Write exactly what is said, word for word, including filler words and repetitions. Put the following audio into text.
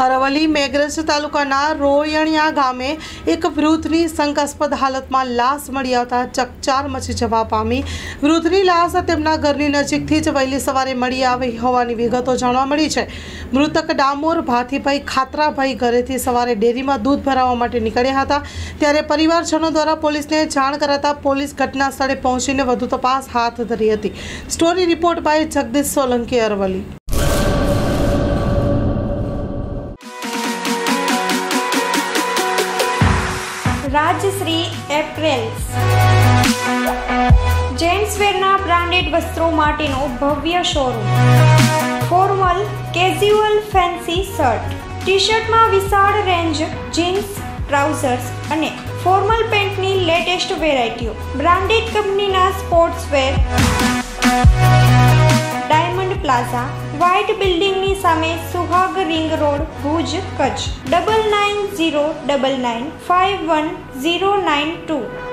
અરવલ્લી મેઘરજ તાલુકાના રોયણિયા ગામે એક વૃદ્ધની શંકાસ્પદ હાલતમાં લાશ મળી આવતા ચકચાર મચી જવા પામી। વૃદ્ધની લાશ તેમના ઘરની નજીકથી જ વહેલી સવારે મળી આવી હોવાની વિગતો જાણવા મળી છે। મૃતક ડામોર ભાથીભાઈ ખાતરાભાઈ ઘરેથી સવારે ડેરીમાં દૂધ ભરાવવા માટે નીકળ્યા હતા, ત્યારે પરિવારજનો દ્વારા પોલીસને જાણ કરાતા પોલીસ ઘટના સ્થળે પહોંચીને વધુ તપાસ હાથ ધરી હતી। Story report by Jagdish Solanki, Aravalli. Rajshree apparels जेंट्सवेरना ब्रांडेड वस्त्रों माटेनो भव्य showroom. Formal, casual, fancy shirt, T shirt में विशाल रेंज, जीन्स, ट्राउजर्स अने फॉर्मल पेंटनी लेटेस्ट वेरायटीओ। ब्रांडेड कंपनीना स्पोर्ट्सवेर। डायमंड प्लाजा, व्हाइट बिल्डिंगनी सामे सुहाग ring road, Bhuj, Kutch. Double nine zero double nine five one zero nine to.